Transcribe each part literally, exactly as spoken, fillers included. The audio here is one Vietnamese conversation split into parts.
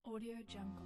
Audio Jungle.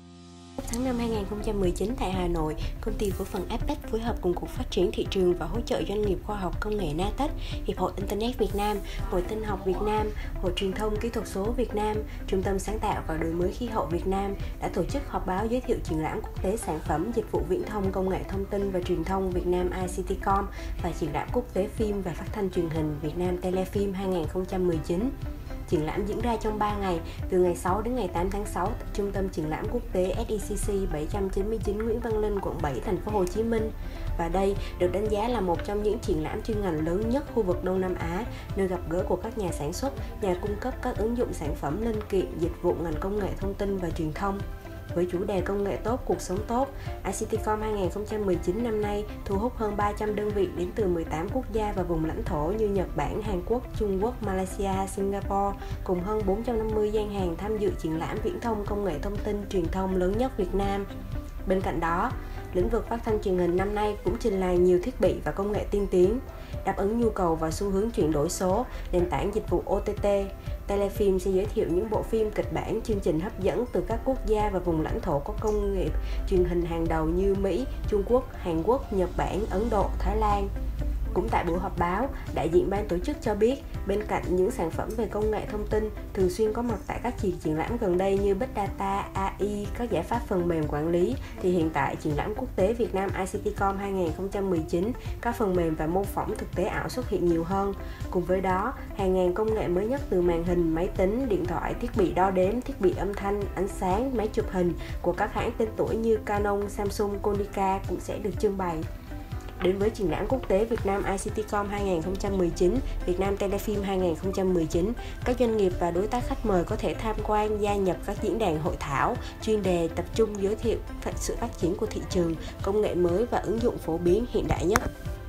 Tháng năm hai nghìn không trăm mười chín tại Hà Nội, công ty cổ phần Apex phối hợp cùng Cục Phát triển Thị trường và Hỗ trợ Doanh nghiệp Khoa học Công nghệ NATEC, Hiệp hội Internet Việt Nam, Hội Tin học Việt Nam, Hội Truyền thông Kỹ thuật số Việt Nam, Trung tâm Sáng tạo và Đổi mới khí hậu Việt Nam đã tổ chức họp báo giới thiệu triển lãm quốc tế sản phẩm dịch vụ viễn thông công nghệ thông tin và truyền thông Việt Nam i xê tê Com và triển lãm quốc tế phim và phát thanh truyền hình Việt Nam Telefilm hai nghìn không trăm mười chín. Triển lãm diễn ra trong ba ngày, từ ngày sáu đến ngày tám tháng sáu tại Trung tâm Triển lãm Quốc tế ét i xê xê bảy trăm chín mươi chín Nguyễn Văn Linh, quận bảy, thành phố Hồ Chí Minh. Và đây được đánh giá là một trong những triển lãm chuyên ngành lớn nhất khu vực Đông Nam Á, nơi gặp gỡ của các nhà sản xuất, nhà cung cấp các ứng dụng sản phẩm linh kiện, dịch vụ ngành công nghệ thông tin và truyền thông. Với chủ đề công nghệ tốt, cuộc sống tốt, i xê tê Com hai nghìn không trăm mười chín năm nay thu hút hơn ba trăm đơn vị đến từ mười tám quốc gia và vùng lãnh thổ như Nhật Bản, Hàn Quốc, Trung Quốc, Malaysia, Singapore, cùng hơn bốn trăm năm mươi gian hàng tham dự triển lãm viễn thông công nghệ thông tin truyền thông lớn nhất Việt Nam. Bên cạnh đó, lĩnh vực phát thanh truyền hình năm nay cũng trình làng nhiều thiết bị và công nghệ tiên tiến, đáp ứng nhu cầu và xu hướng chuyển đổi số, nền tảng dịch vụ ô tê tê. Telefilm sẽ giới thiệu những bộ phim, kịch bản, chương trình hấp dẫn từ các quốc gia và vùng lãnh thổ có công nghiệp truyền hình hàng đầu như Mỹ, Trung Quốc, Hàn Quốc, Nhật Bản, Ấn Độ, Thái Lan. Cũng tại buổi họp báo, đại diện ban tổ chức cho biết, bên cạnh những sản phẩm về công nghệ thông tin thường xuyên có mặt tại các kỳ triển lãm gần đây như Big Data, a i, các giải pháp phần mềm quản lý, thì hiện tại triển lãm quốc tế Việt Nam i xê tê Com hai nghìn không trăm mười chín, các phần mềm và mô phỏng thực tế ảo xuất hiện nhiều hơn. Cùng với đó, hàng ngàn công nghệ mới nhất từ màn hình, máy tính, điện thoại, thiết bị đo đếm, thiết bị âm thanh, ánh sáng, máy chụp hình của các hãng tên tuổi như Canon, Samsung, Konica cũng sẽ được trưng bày. Đến với triển lãm quốc tế Việt Nam i xê tê Com hai nghìn không trăm mười chín, Việt Nam Telefilm hai nghìn không trăm mười chín, các doanh nghiệp và đối tác khách mời có thể tham quan, gia nhập các diễn đàn hội thảo, chuyên đề tập trung giới thiệu sự phát triển của thị trường, công nghệ mới và ứng dụng phổ biến hiện đại nhất.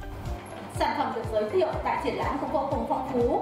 Sản phẩm được giới thiệu tại triển lãm cũng vô cùng phong phú.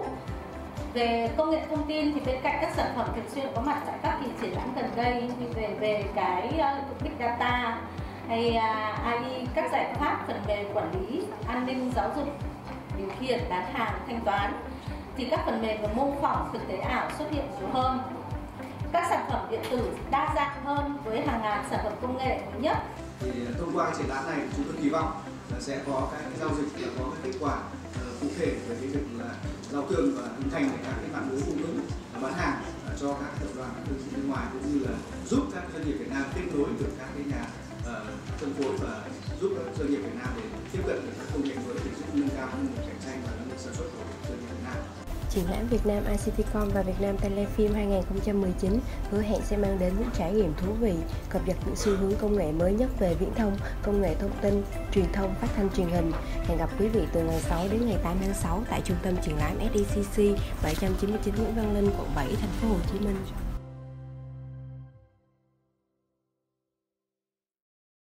Về công nghệ thông tin thì bên cạnh các sản phẩm thường xuyên có mặt tại các kỳ triển lãm gần đây như về về cái uh, Big Data hay uh, a i, các giải pháp phần mềm quản lý, an ninh, giáo dục, điều khiển, bán hàng, thanh toán, thì các phần mềm và mô phỏng thực tế ảo xuất hiện nhiều hơn. Các sản phẩm điện tử đa dạng hơn với hàng ngàn sản phẩm công nghệ mới nhất. Thì thông qua triển lãm này chúng tôi kỳ vọng là sẽ có các cái giao dịch và có các kết quả uh, cụ thể về cái việc là giao thương và hình thành các cái mạng lưới cung ứng bán hàng uh, cho các tập đoàn các đơn vị bên ngoài, cũng như là giúp các doanh nghiệp Việt Nam kết nối được các cái nhà uh, phân phối và giúp các doanh nghiệp Việt Nam để tiếp cận được các công nghệ mới để giúp nâng cao năng lực cạnh tranh và năng lực sản xuất của doanh nghiệp Việt Nam. Triển lãm Việt Nam i xê tê Com và Việt Nam Telefilm hai nghìn không trăm mười chín hứa hẹn sẽ mang đến những trải nghiệm thú vị, cập nhật những xu hướng công nghệ mới nhất về viễn thông, công nghệ thông tin, truyền thông, phát thanh truyền hình. Hẹn gặp quý vị từ ngày sáu đến ngày tám tháng sáu tại Trung tâm Triển lãm ét i xê xê bảy trăm chín mươi chín Nguyễn Văn Linh, quận bảy, thành phố Hồ Chí Minh.